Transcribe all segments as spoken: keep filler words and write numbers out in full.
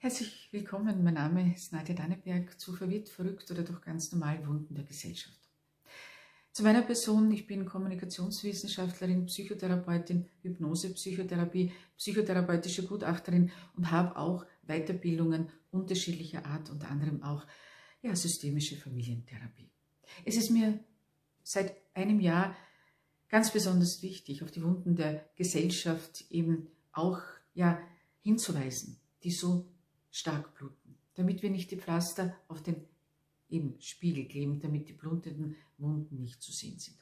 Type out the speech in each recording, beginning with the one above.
Herzlich willkommen, mein Name ist Nadja Danneberg, zu Verwirrt, Verrückt oder doch ganz normal Wunden der Gesellschaft. Zu meiner Person: Ich bin Kommunikationswissenschaftlerin, Psychotherapeutin, Hypnose-Psychotherapie, psychotherapeutische Gutachterin und habe auch Weiterbildungen unterschiedlicher Art, unter anderem auch ja, systemische Familientherapie. Es ist mir seit einem Jahr ganz besonders wichtig, auf die Wunden der Gesellschaft eben auch ja, hinzuweisen, die so stark bluten, damit wir nicht die Pflaster auf den eben Spiegel kleben, damit die blutenden Wunden nicht zu sehen sind.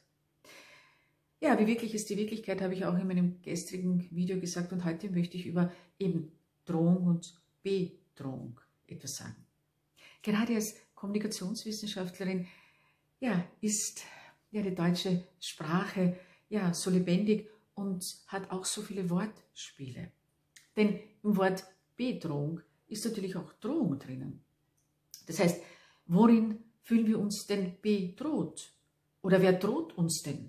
Ja, wie wirklich ist die Wirklichkeit, habe ich auch in meinem gestrigen Video gesagt, und heute möchte ich über eben Drohung und Bedrohung etwas sagen. Gerade als Kommunikationswissenschaftlerin ja, ist ja, die deutsche Sprache ja, so lebendig und hat auch so viele Wortspiele. Denn im Wort Bedrohung ist natürlich auch Drohung drinnen. Das heißt, worin fühlen wir uns denn bedroht? Oder wer droht uns denn?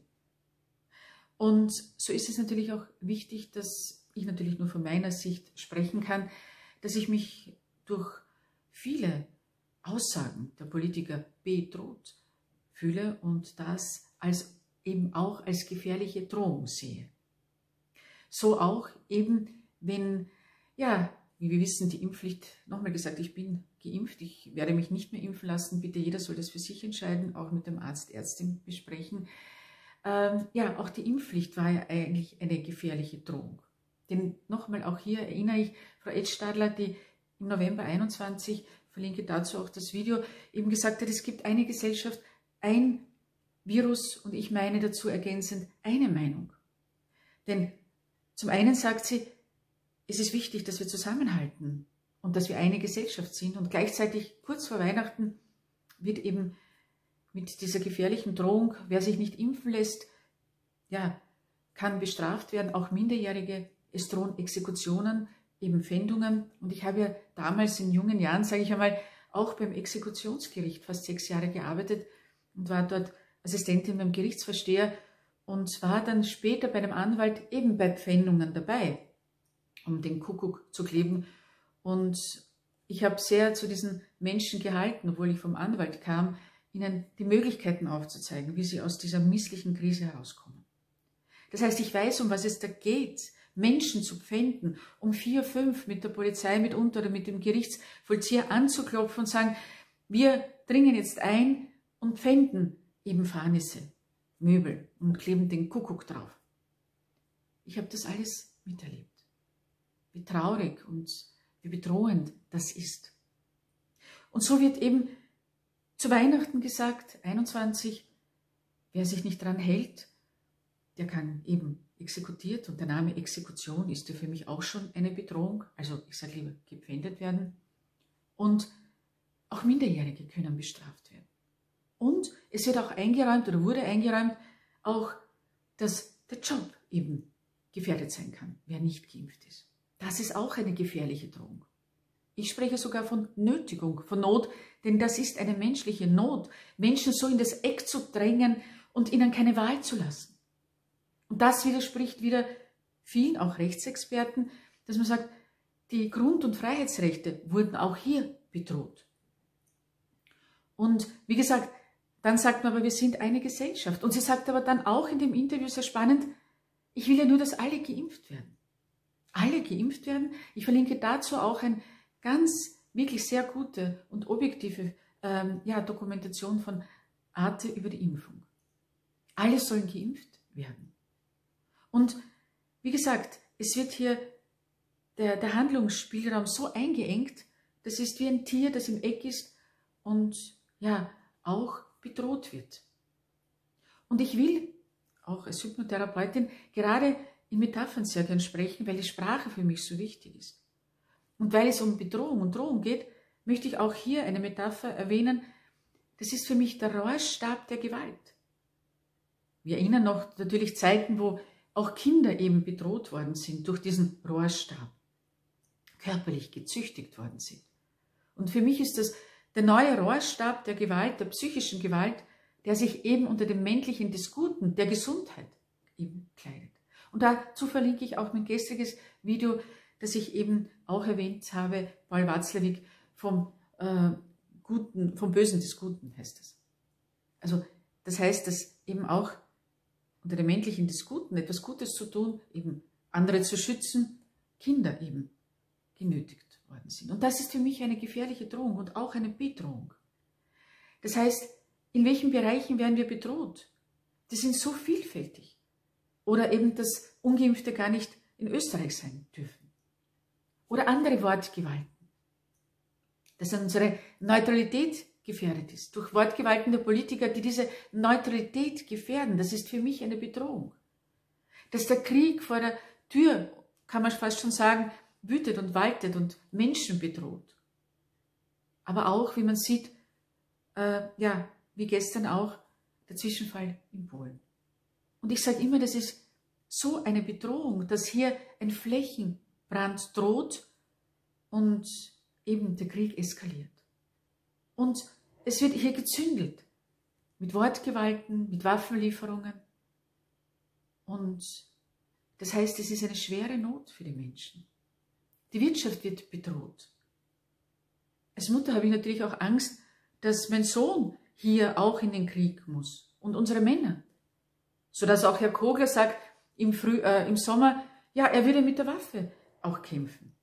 Und so ist es natürlich auch wichtig, dass ich natürlich nur von meiner Sicht sprechen kann, dass ich mich durch viele Aussagen der Politiker bedroht fühle und das als eben auch als gefährliche Drohung sehe. So auch eben, wenn, ja, wie wir wissen, die Impfpflicht, nochmal gesagt, ich bin geimpft, ich werde mich nicht mehr impfen lassen, bitte jeder soll das für sich entscheiden, auch mit dem Arzt, Ärztin besprechen. Ähm, ja, auch die Impfpflicht war ja eigentlich eine gefährliche Drohung. Denn nochmal, auch hier erinnere ich Frau Edstadler, die im November einundzwanzig, verlinke dazu auch das Video, eben gesagt hat, es gibt eine Gesellschaft, ein Virus und ich meine dazu ergänzend eine Meinung. Denn zum einen sagt sie, es ist wichtig, dass wir zusammenhalten und dass wir eine Gesellschaft sind. Und gleichzeitig, kurz vor Weihnachten, wird eben mit dieser gefährlichen Drohung, wer sich nicht impfen lässt, ja, kann bestraft werden, auch Minderjährige. Es drohen Exekutionen, eben Pfändungen. Und ich habe ja damals in jungen Jahren, sage ich einmal, auch beim Exekutionsgericht fast sechs Jahre gearbeitet und war dort Assistentin beim Gerichtsvorsteher und war dann später bei einem Anwalt eben bei Pfändungen dabei, um den Kuckuck zu kleben. Und ich habe sehr zu diesen Menschen gehalten, obwohl ich vom Anwalt kam, ihnen die Möglichkeiten aufzuzeigen, wie sie aus dieser misslichen Krise herauskommen. Das heißt, ich weiß, um was es da geht, Menschen zu pfänden, um vier, fünf mit der Polizei mitunter oder mit dem Gerichtsvollzieher anzuklopfen und sagen, wir dringen jetzt ein und pfänden eben Fahrnisse, Möbel und kleben den Kuckuck drauf. Ich habe das alles miterlebt. Wie traurig und wie bedrohend das ist. Und so wird eben zu Weihnachten gesagt, einundzwanzig, wer sich nicht dran hält, der kann eben exekutiert, und der Name Exekution ist ja für mich auch schon eine Bedrohung, also ich sage lieber gepfändet werden, und auch Minderjährige können bestraft werden. Und es wird auch eingeräumt oder wurde eingeräumt, auch, dass der Job eben gefährdet sein kann, wer nicht geimpft ist. Das ist auch eine gefährliche Drohung. Ich spreche sogar von Nötigung, von Not, denn das ist eine menschliche Not, Menschen so in das Eck zu drängen und ihnen keine Wahl zu lassen. Und das widerspricht wieder vielen, auch Rechtsexperten, dass man sagt, die Grund- und Freiheitsrechte wurden auch hier bedroht. Und wie gesagt, dann sagt man aber, wir sind eine Gesellschaft. Und sie sagt aber dann auch in dem Interview sehr spannend, ich will ja nur, dass alle geimpft werden. Alle geimpft werden. Ich verlinke dazu auch eine ganz, wirklich sehr gute und objektive ähm, ja, Dokumentation von Arte über die Impfung. Alle sollen geimpft werden. Und wie gesagt, es wird hier der, der Handlungsspielraum so eingeengt, das ist wie ein Tier, das im Eck ist und ja, auch bedroht wird. Und ich will auch als Hypnotherapeutin gerade in Metaphern sehr gern sprechen, weil die Sprache für mich so wichtig ist. Und weil es um Bedrohung und Drohung geht, möchte ich auch hier eine Metapher erwähnen. Das ist für mich der Rohrstab der Gewalt. Wir erinnern noch natürlich Zeiten, wo auch Kinder eben bedroht worden sind durch diesen Rohrstab, körperlich gezüchtigt worden sind. Und für mich ist das der neue Rohrstab der Gewalt, der psychischen Gewalt, der sich eben unter dem Männlichen des Guten, der Gesundheit eben kleidet. Und dazu verlinke ich auch mein gestriges Video, das ich eben auch erwähnt habe, Paul Watzlawick, vom, äh, Guten, vom Bösen des Guten heißt es. Also das heißt, dass eben auch unter dem Männlichen des Guten etwas Gutes zu tun, eben andere zu schützen, Kinder eben genötigt worden sind. Und das ist für mich eine gefährliche Drohung und auch eine Bedrohung. Das heißt, in welchen Bereichen werden wir bedroht? Die sind so vielfältig. Oder eben, dass Ungeimpfte gar nicht in Österreich sein dürfen. Oder andere Wortgewalten. Dass unsere Neutralität gefährdet ist. Durch Wortgewalten der Politiker, die diese Neutralität gefährden. Das ist für mich eine Bedrohung. Dass der Krieg vor der Tür, kann man fast schon sagen, wütet und waltet und Menschen bedroht. Aber auch, wie man sieht, äh, ja, wie gestern auch, der Zwischenfall in Polen. Und ich sage immer, das ist so eine Bedrohung, dass hier ein Flächenbrand droht und eben der Krieg eskaliert. Und es wird hier gezündelt, mit Wortgewalten, mit Waffenlieferungen. Und das heißt, es ist eine schwere Not für die Menschen. Die Wirtschaft wird bedroht. Als Mutter habe ich natürlich auch Angst, dass mein Sohn hier auch in den Krieg muss und unsere Männer. Sodass auch Herr Kogler sagt, im, Früh, äh, im Sommer, ja, er würde mit der Waffe auch kämpfen.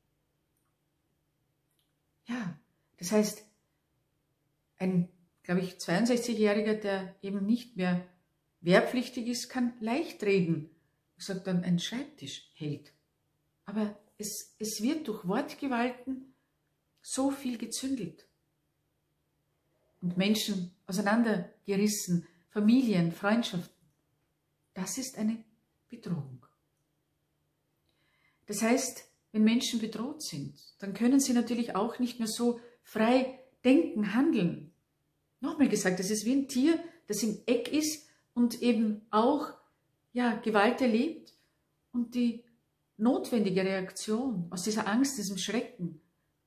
Ja, das heißt, ein, glaube ich, zweiundsechzigjähriger, der eben nicht mehr wehrpflichtig ist, kann leicht reden. Ich sage dann, ein Schreibtisch hält. Aber es, es wird durch Wortgewalten so viel gezündelt. Und Menschen auseinandergerissen, Familien, Freundschaften. Das ist eine Bedrohung. Das heißt, wenn Menschen bedroht sind, dann können sie natürlich auch nicht mehr so frei denken, handeln. Nochmal gesagt, das ist wie ein Tier, das im Eck ist und eben auch ja, Gewalt erlebt und die notwendige Reaktion aus dieser Angst, diesem Schrecken,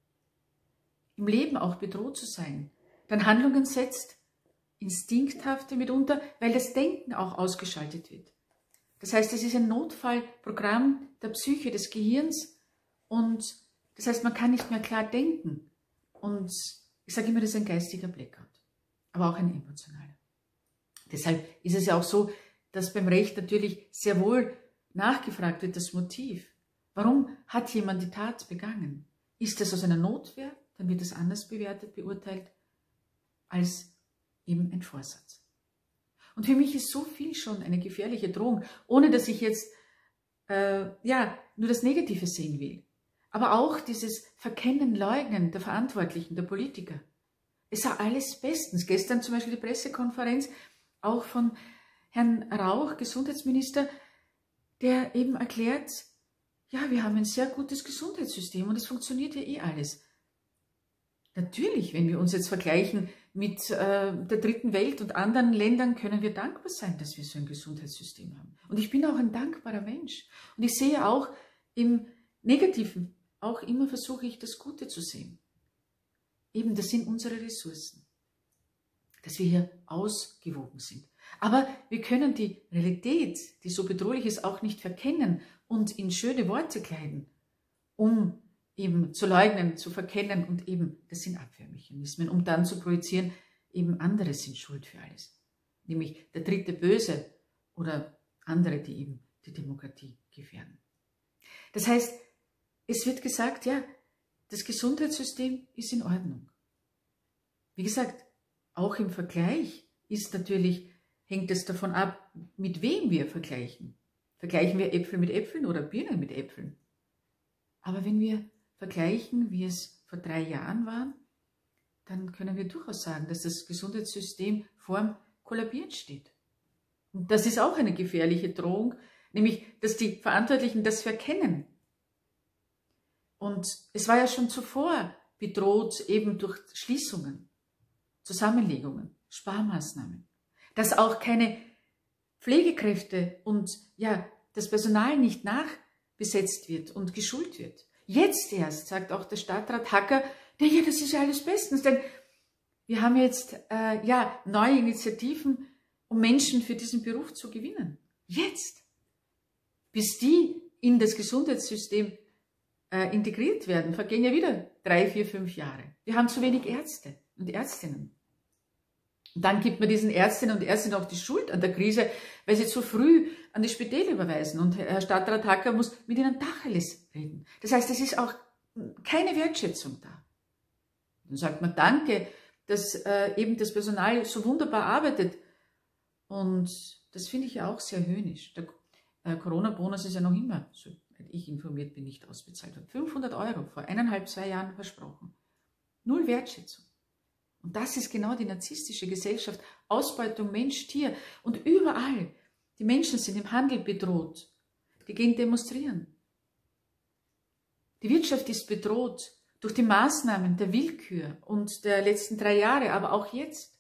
im Leben auch bedroht zu sein, dann Handlungen setzt, instinkthafte mitunter, weil das Denken auch ausgeschaltet wird. Das heißt, es ist ein Notfallprogramm der Psyche, des Gehirns und das heißt, man kann nicht mehr klar denken. Und ich sage immer, das ist ein geistiger Blackout, aber auch ein emotionaler. Deshalb ist es ja auch so, dass beim Recht natürlich sehr wohl nachgefragt wird, das Motiv. Warum hat jemand die Tat begangen? Ist das aus einer Notwehr? Dann wird es anders bewertet, beurteilt, als eben ein Vorsatz. Und für mich ist so viel schon eine gefährliche Drohung, ohne dass ich jetzt äh, ja, nur das Negative sehen will. Aber auch dieses Verkennen, Leugnen der Verantwortlichen, der Politiker. Es war alles bestens. Gestern zum Beispiel die Pressekonferenz auch von Herrn Rauch, Gesundheitsminister, der eben erklärt, ja, wir haben ein sehr gutes Gesundheitssystem und es funktioniert ja eh alles. Natürlich, wenn wir uns jetzt vergleichen mit äh, der dritten Welt und anderen Ländern, können wir dankbar sein, dass wir so ein Gesundheitssystem haben. Und ich bin auch ein dankbarer Mensch. Und ich sehe auch im Negativen, auch immer versuche ich das Gute zu sehen. Eben, das sind unsere Ressourcen, dass wir hier ausgewogen sind. Aber wir können die Realität, die so bedrohlich ist, auch nicht verkennen und in schöne Worte kleiden, um eben zu leugnen, zu verkennen und eben, das sind Abwehrmechanismen, um dann zu projizieren, eben andere sind schuld für alles. Nämlich der dritte Böse oder andere, die eben die Demokratie gefährden. Das heißt, es wird gesagt, ja, das Gesundheitssystem ist in Ordnung. Wie gesagt, auch im Vergleich ist natürlich, hängt es davon ab, mit wem wir vergleichen. Vergleichen wir Äpfel mit Äpfeln oder Birnen mit Äpfeln? Aber wenn wir vergleichen, wie es vor drei Jahren war, dann können wir durchaus sagen, dass das Gesundheitssystem vorm Kollabieren steht. Und das ist auch eine gefährliche Drohung, nämlich, dass die Verantwortlichen das verkennen. Und es war ja schon zuvor bedroht, eben durch Schließungen, Zusammenlegungen, Sparmaßnahmen, dass auch keine Pflegekräfte und ja, das Personal nicht nachbesetzt wird und geschult wird. Jetzt erst, sagt auch der Stadtrat Hacker, ja, das ist ja alles bestens, denn wir haben jetzt äh, ja, neue Initiativen, um Menschen für diesen Beruf zu gewinnen. Jetzt, bis die in das Gesundheitssystem äh, integriert werden, vergehen ja wieder drei, vier, fünf Jahre. Wir haben zu wenig Ärzte und Ärztinnen. Und dann gibt man diesen Ärztinnen und Ärztinnen auch die Schuld an der Krise, weil sie zu früh an die Spitäler überweisen. Und Herr Stadtrat Hacker muss mit ihnen Tacheles reden. Das heißt, es ist auch keine Wertschätzung da. Dann sagt man Danke, dass äh, eben das Personal so wunderbar arbeitet. Und das finde ich ja auch sehr höhnisch. Der äh, Corona-Bonus ist ja noch immer, so ich informiert bin, nicht ausbezahlt worden. fünfhundert Euro, vor eineinhalb, zwei Jahren versprochen. Null Wertschätzung. Und das ist genau die narzisstische Gesellschaft. Ausbeutung Mensch, Tier. Und überall, die Menschen sind im Handel bedroht. Die gehen demonstrieren. Die Wirtschaft ist bedroht durch die Maßnahmen der Willkür und der letzten drei Jahre, aber auch jetzt.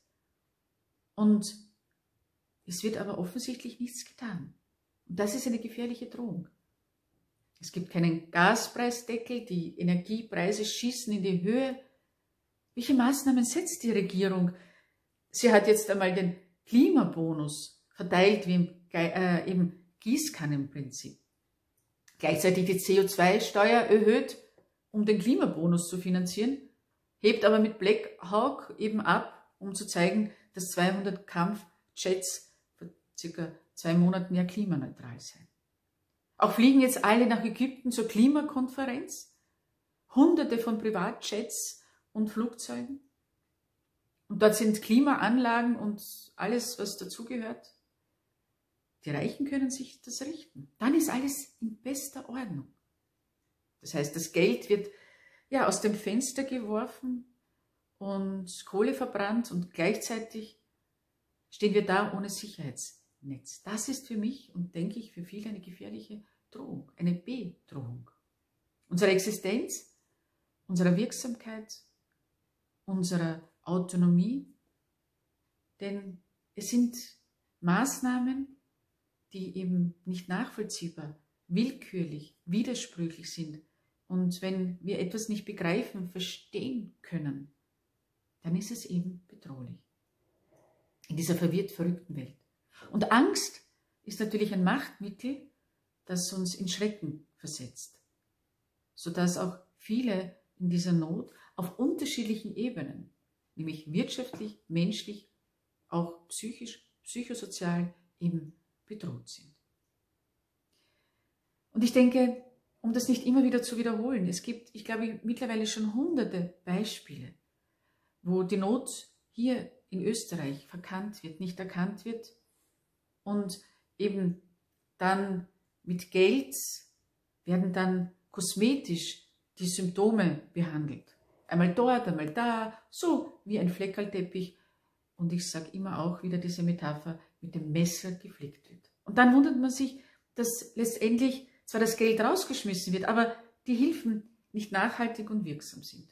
Und es wird aber offensichtlich nichts getan. Und das ist eine gefährliche Drohung. Es gibt keinen Gaspreisdeckel, die Energiepreise schießen in die Höhe. Welche Maßnahmen setzt die Regierung? Sie hat jetzt einmal den Klimabonus verteilt wie im äh, eben Gießkannenprinzip. Gleichzeitig die C O zwei Steuer erhöht, um den Klimabonus zu finanzieren, hebt aber mit Black Hawk eben ab, um zu zeigen, dass zweihundert Kampfjets vor circa zwei Monaten ja klimaneutral seien. Auch fliegen jetzt alle nach Ägypten zur Klimakonferenz. Hunderte von Privatjets und Flugzeugen. Und dort sind Klimaanlagen und alles, was dazugehört. Die Reichen können sich das richten. Dann ist alles in bester Ordnung. Das heißt, das Geld wird ja aus dem Fenster geworfen und Kohle verbrannt und gleichzeitig stehen wir da ohne Sicherheitsnetz. Das ist für mich und denke ich für viele eine gefährliche Drohung, eine Bedrohung. Unsere Existenz, unserer Wirksamkeit, unserer Autonomie, denn es sind Maßnahmen, die eben nicht nachvollziehbar, willkürlich, widersprüchlich sind. Und wenn wir etwas nicht begreifen, verstehen können, dann ist es eben bedrohlich. In dieser verwirrt verrückten Welt. Und Angst ist natürlich ein Machtmittel, das uns in Schrecken versetzt, sodass auch viele in dieser Not auf unterschiedlichen Ebenen, nämlich wirtschaftlich, menschlich, auch psychisch, psychosozial eben bedroht sind. Und ich denke, um das nicht immer wieder zu wiederholen, es gibt, ich glaube, mittlerweile schon hunderte Beispiele, wo die Not hier in Österreich verkannt wird, nicht erkannt wird und eben dann mit Geld werden dann kosmetisch die Symptome behandelt. Einmal dort, einmal da, so wie ein Fleckerlteppich. Und ich sage immer auch wieder diese Metapher, mit dem Messer geflickt wird. Und dann wundert man sich, dass letztendlich zwar das Geld rausgeschmissen wird, aber die Hilfen nicht nachhaltig und wirksam sind.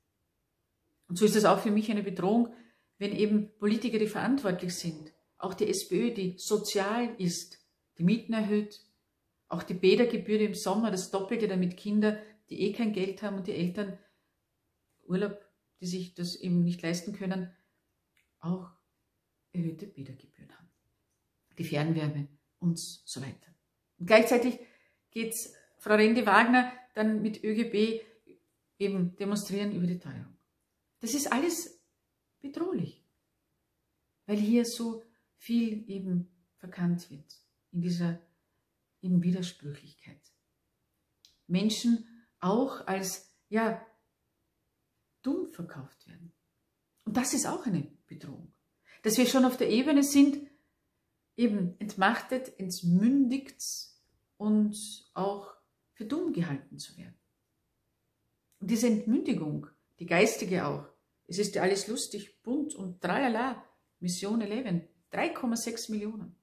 Und so ist es auch für mich eine Bedrohung, wenn eben Politiker, die verantwortlich sind, auch die SPÖ, die sozial ist, die Mieten erhöht, auch die Bädergebühr im Sommer, das Doppelte, damit Kinder, die eh kein Geld haben und die Eltern Urlaub, die sich das eben nicht leisten können, auch erhöhte Bädergebühren haben. Die Fernwärme und so weiter. Und gleichzeitig geht Frau Rendi-Wagner dann mit ÖGB eben demonstrieren über die Teuerung. Das ist alles bedrohlich, weil hier so viel eben verkannt wird in dieser eben Widersprüchlichkeit. Menschen auch als, ja, dumm verkauft werden. Und das ist auch eine Bedrohung. Dass wir schon auf der Ebene sind, eben entmachtet, entmündigt und auch für dumm gehalten zu werden. Und diese Entmündigung, die geistige auch, es ist ja alles lustig, bunt und tralala, Mission elf, drei Komma sechs Millionen.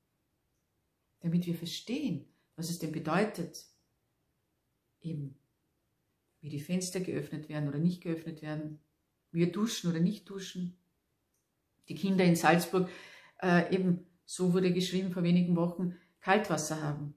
Damit wir verstehen, was es denn bedeutet, eben wie die Fenster geöffnet werden oder nicht geöffnet werden, wie wir duschen oder nicht duschen. Die Kinder in Salzburg, äh, eben so wurde geschrieben vor wenigen Wochen, Kaltwasser haben,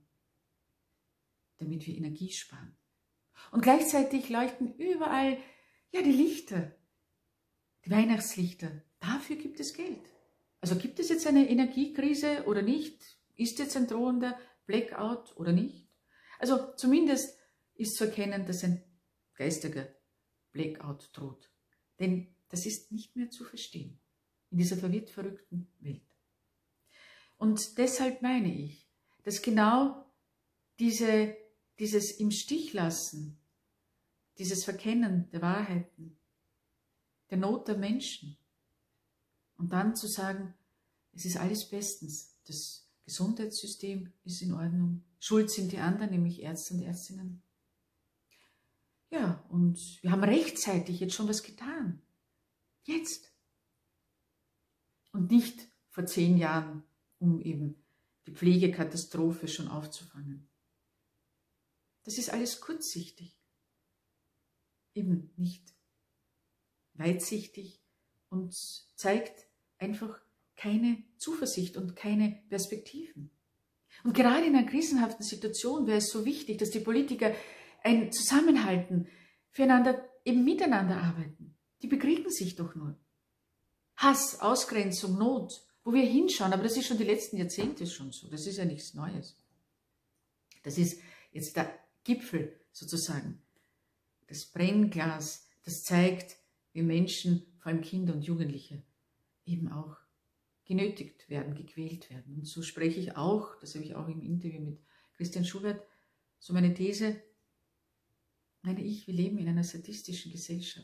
damit wir Energie sparen. Und gleichzeitig leuchten überall ja die Lichter, die Weihnachtslichter. Dafür gibt es Geld. Also gibt es jetzt eine Energiekrise oder nicht? Ist jetzt ein drohender Blackout oder nicht? Also zumindest ist zu erkennen, dass ein geistiger Blackout droht. Denn das ist nicht mehr zu verstehen in dieser verwirrt verrückten Welt. Und deshalb meine ich, dass genau diese, dieses im Stich lassen, dieses Verkennen der Wahrheiten, der Not der Menschen und dann zu sagen, es ist alles bestens, das Gesundheitssystem ist in Ordnung, schuld sind die anderen, nämlich Ärzte und Ärztinnen. Ja, und wir haben rechtzeitig jetzt schon was getan. Jetzt. Und nicht vor zehn Jahren, um eben die Pflegekatastrophe schon aufzufangen. Das ist alles kurzsichtig. Eben nicht weitsichtig und zeigt einfach keine Zuversicht und keine Perspektiven. Und gerade in einer krisenhaften Situation wäre es so wichtig, dass die Politiker ein Zusammenhalten, füreinander eben miteinander arbeiten. Die bekriegen sich doch nur. Hass, Ausgrenzung, Not, wo wir hinschauen, aber das ist schon die letzten Jahrzehnte schon so. Das ist ja nichts Neues. Das ist jetzt der Gipfel sozusagen. Das Brennglas, das zeigt, wie Menschen, vor allem Kinder und Jugendliche, eben auch genötigt werden, gequält werden. Und so spreche ich auch, das habe ich auch im Interview mit Christian Schubert, so meine These, meine ich, wir leben in einer sadistischen Gesellschaft.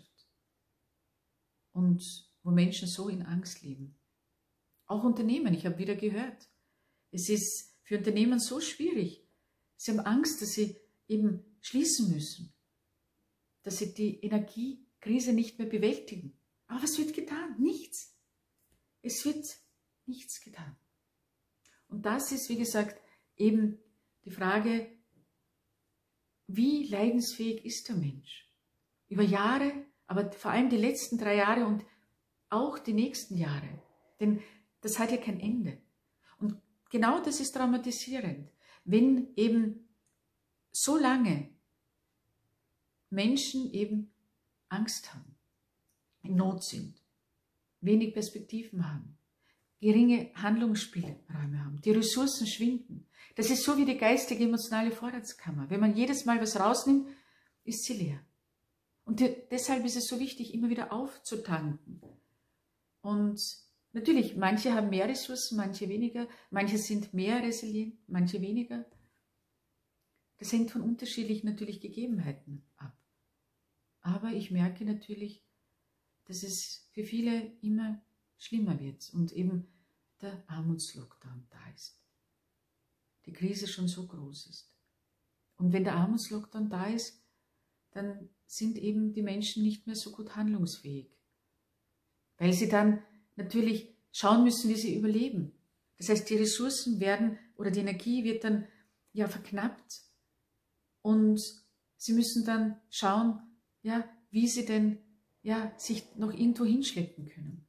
Und wo Menschen so in Angst leben. Auch Unternehmen, ich habe wieder gehört, es ist für Unternehmen so schwierig. Sie haben Angst, dass sie eben schließen müssen, dass sie die Energiekrise nicht mehr bewältigen. Aber was wird getan? Nichts. Es wird nichts getan. Und das ist, wie gesagt, eben die Frage, wie leidensfähig ist der Mensch? Über Jahre, aber vor allem die letzten drei Jahre und auch die nächsten Jahre. Denn das hat ja kein Ende. Und genau das ist traumatisierend, wenn eben so lange Menschen eben Angst haben, in Not sind, wenig Perspektiven haben, geringe Handlungsspielräume haben, die Ressourcen schwinden. Das ist so wie die geistige emotionale Vorratskammer. Wenn man jedes Mal was rausnimmt, ist sie leer. Und deshalb ist es so wichtig, immer wieder aufzutanken. Und natürlich, manche haben mehr Ressourcen, manche weniger, manche sind mehr resilient, manche weniger. Das hängt von unterschiedlichen natürlich Gegebenheiten ab. Aber ich merke natürlich, dass es für viele immer schlimmer wird und eben der Armutslockdown da ist. Die Krise schon so groß ist. Und wenn der Armutslockdown da ist, dann sind eben die Menschen nicht mehr so gut handlungsfähig. Weil sie dann natürlich schauen müssen, wie sie überleben. Das heißt, die Ressourcen werden oder die Energie wird dann ja verknappt und sie müssen dann schauen, ja, wie sie denn ja, sich noch irgendwo hinschleppen können.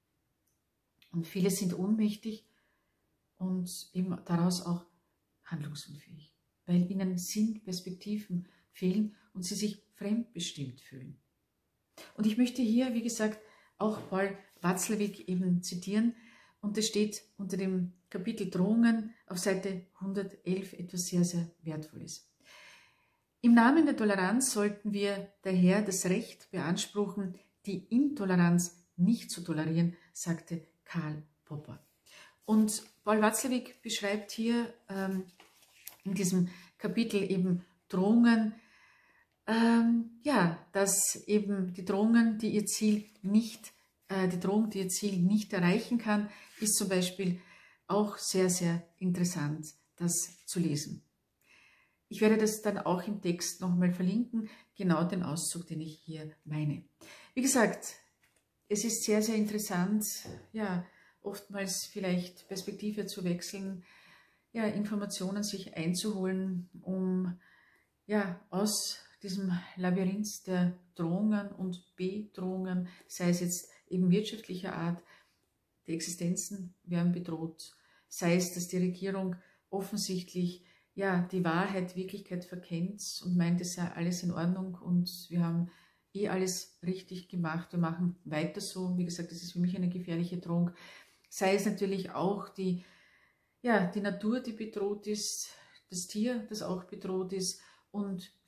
Und viele sind ohnmächtig und eben daraus auch handlungsunfähig, weil ihnen Sinn, Perspektiven fehlen und sie sich fremdbestimmt fühlen. Und ich möchte hier, wie gesagt, auch Paul Watzlawick eben zitieren und das steht unter dem Kapitel Drohungen auf Seite hundertelf etwas sehr, sehr Wertvolles. Im Namen der Toleranz sollten wir daher das Recht beanspruchen, die Intoleranz nicht zu tolerieren, sagte Karl Popper. Und Paul Watzlawick beschreibt hier ähm, in diesem Kapitel eben Drohungen, ähm, ja, dass eben die Drohungen, die ihr Ziel nicht, äh, die Drohung, die ihr Ziel nicht erreichen kann, ist zum Beispiel auch sehr, sehr interessant, das zu lesen. Ich werde das dann auch im Text nochmal verlinken, genau den Auszug, den ich hier meine. Wie gesagt, es ist sehr, sehr interessant, ja, oftmals vielleicht Perspektive zu wechseln, ja, Informationen sich einzuholen, um ja, aus diesem Labyrinth der Drohungen und Bedrohungen, sei es jetzt eben wirtschaftlicher Art, die Existenzen werden bedroht, sei es, dass die Regierung offensichtlich ja, die Wahrheit, Wirklichkeit verkennt und meint, es sei alles in Ordnung und wir haben eh alles richtig gemacht, wir machen weiter so. Wie gesagt, das ist für mich eine gefährliche Drohung. Sei es natürlich auch die, ja, die Natur, die bedroht ist, das Tier, das auch bedroht ist und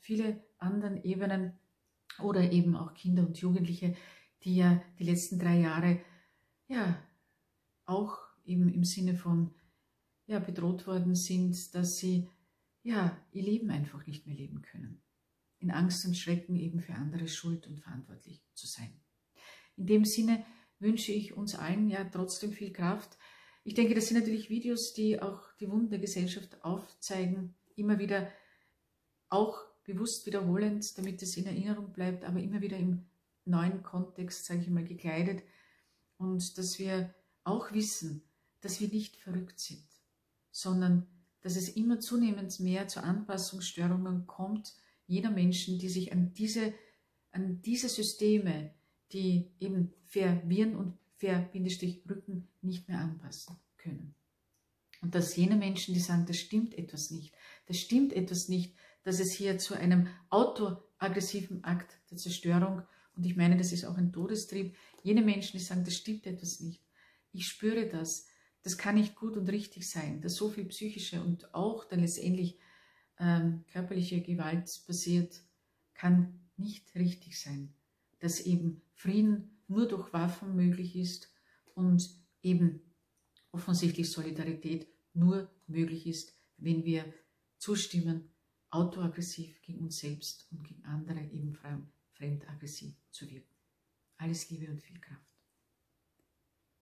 viele anderen Ebenen oder eben auch Kinder und Jugendliche, die ja die letzten drei Jahre ja auch eben im Sinne von ja, bedroht worden sind, dass sie ja ihr Leben einfach nicht mehr leben können. In Angst und Schrecken eben für andere schuld und verantwortlich zu sein. In dem Sinne wünsche ich uns allen ja trotzdem viel Kraft. Ich denke, das sind natürlich Videos, die auch die Wunden der Gesellschaft aufzeigen, immer wieder auch bewusst wiederholend, damit es in Erinnerung bleibt, aber immer wieder im neuen Kontext, sage ich mal, gekleidet. Und dass wir auch wissen, dass wir nicht verrückt sind, sondern dass es immer zunehmend mehr zu Anpassungsstörungen kommt, jener Menschen, die sich an diese, an diese Systeme, die eben verwirren und ver-rücken, nicht mehr anpassen können. Und dass jene Menschen, die sagen, das stimmt etwas nicht, das stimmt etwas nicht, dass es hier zu einem autoaggressiven Akt der Zerstörung, und ich meine, das ist auch ein Todestrieb, jene Menschen, die sagen, das stimmt etwas nicht, ich spüre das, das kann nicht gut und richtig sein, dass so viel psychische und auch dann letztendlich ähm, körperliche Gewalt passiert, kann nicht richtig sein. Dass eben Frieden nur durch Waffen möglich ist und eben offensichtlich Solidarität nur möglich ist, wenn wir zustimmen, autoaggressiv gegen uns selbst und gegen andere eben fremdaggressiv zu wirken. Alles Liebe und viel Kraft.